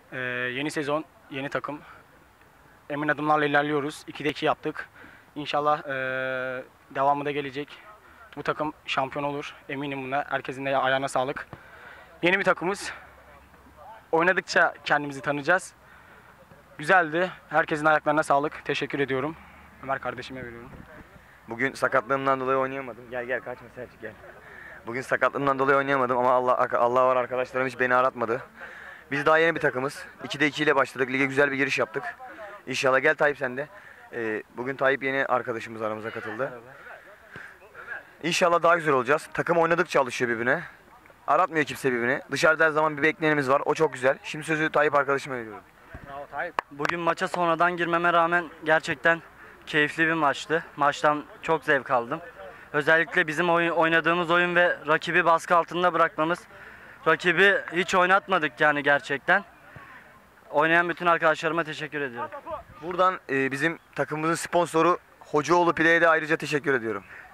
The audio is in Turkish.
Yeni sezon, yeni takım. Emin adımlarla ilerliyoruz. 2'de 2 yaptık. İnşallah devamı da gelecek. Bu takım şampiyon olur. Eminim buna. Herkesin de ayağına sağlık. Yeni bir takımız. Oynadıkça kendimizi tanıyacağız. Güzeldi. Herkesin ayaklarına sağlık. Teşekkür ediyorum. Ömer kardeşime veriyorum. Bugün sakatlığımdan dolayı oynayamadım. Gel kaçma Selçuk gel. Bugün sakatlığımdan dolayı oynayamadım ama Allah var, arkadaşlarım hiç beni aratmadı. Biz daha yeni bir takımız. 2'de 2 ile başladık. Lige güzel bir giriş yaptık. İnşallah gel Tayyip sen de. Bugün Tayyip yeni arkadaşımız aramıza katıldı. İnşallah daha güzel olacağız. Takım oynadıkça alışıyor birbirine. Aratmıyor kimse birbirini. Dışarıda her zaman bir bekleyenimiz var. O çok güzel. Şimdi sözü Tayyip arkadaşıma veriyorum. Bravo Tayyip. Bugün maça sonradan girmeme rağmen gerçekten keyifli bir maçtı. Maçtan çok zevk aldım. Özellikle bizim oynadığımız oyun ve rakibi baskı altında bırakmamız. Rakibi hiç oynatmadık yani gerçekten. Oynayan bütün arkadaşlarıma teşekkür ediyorum. Buradan bizim takımımızın sponsoru Hocaoğlu Play'e de ayrıca teşekkür ediyorum.